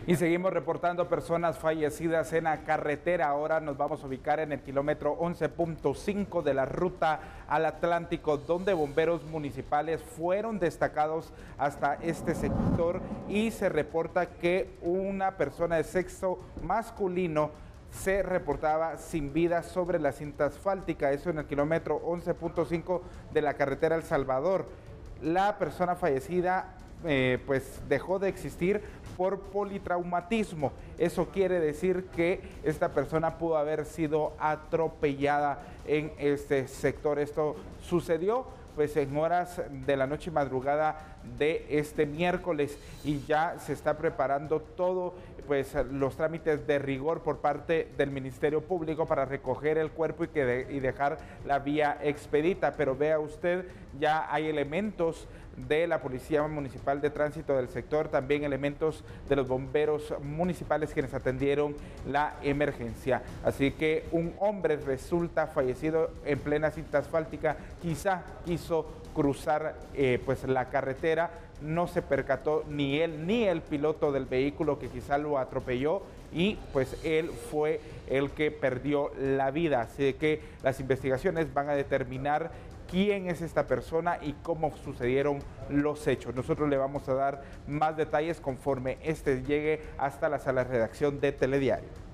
Y seguimos reportando personas fallecidas en la carretera. Ahora nos vamos a ubicar en el kilómetro 11.5 de la ruta al Atlántico, donde bomberos municipales fueron destacados hasta este sector y se reporta que una persona de sexo masculino se reportaba sin vida sobre la cinta asfáltica, eso en el kilómetro 11.5 de la carretera El Salvador. La persona fallecida pues dejó de existir por politraumatismo. Eso quiere decir que esta persona pudo haber sido atropellada en este sector. Esto sucedió pues en horas de la noche y madrugada de este miércoles, y ya se está preparando todo pues los trámites de rigor por parte del Ministerio Público para recoger el cuerpo y dejar la vía expedita. Pero vea usted, ya hay elementos de la Policía Municipal de Tránsito del sector, también elementos de los bomberos municipales quienes atendieron la emergencia. Así que un hombre resulta fallecido en plena cinta asfáltica, quizá quiso cruzar pues la carretera, no se percató ni él ni el piloto del vehículo que quizá lo atropelló, y pues él fue el que perdió la vida. Así que las investigaciones van a determinar quién es esta persona y cómo sucedieron los hechos. Nosotros le vamos a dar más detalles conforme este llegue hasta la sala de redacción de Telediario.